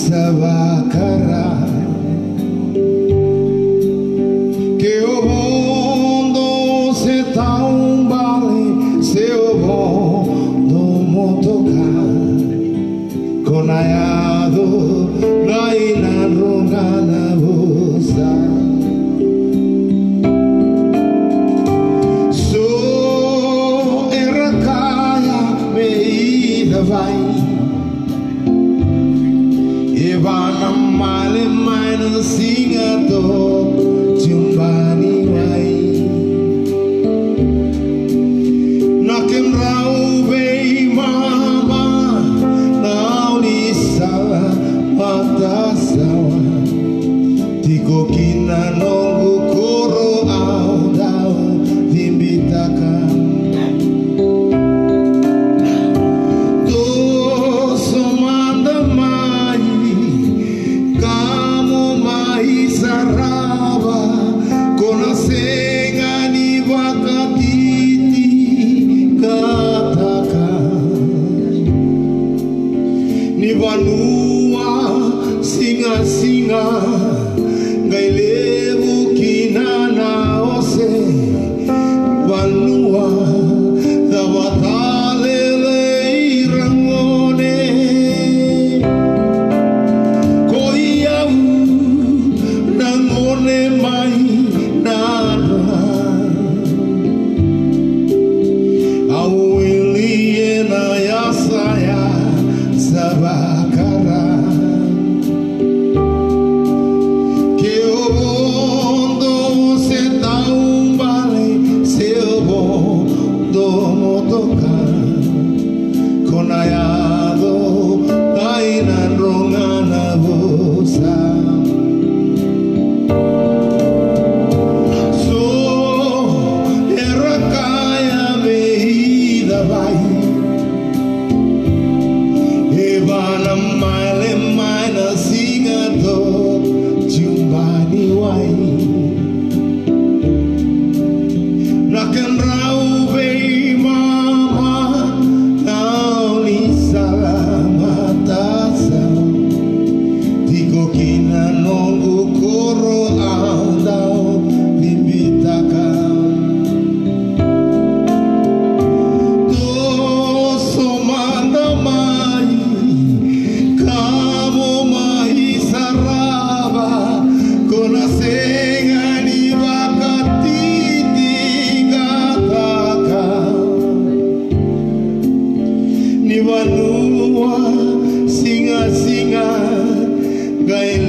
sabakara que o mundo se taumbale se o mundo motoka konayado raina rongana vosa so erakaya meida vai Ivana male maino singato jumbani wai Nakem rau vei mama naulisa mata sawa Tiko kina nongu koro au dau timbitaka Vanua singa ngai levu kinana ose vanua da batale leirangone koiau nangone mai nana au iliena yasaya sabakara que o mundo se taumbale se o mundo motoka konayado taina rongana vosa so erakaya meida vai Ivana male maina singato jumbani wai Nakan rau vei mama nauli salamata sao Tiko kina nongu koro au dau limbitaka Vanua singa gai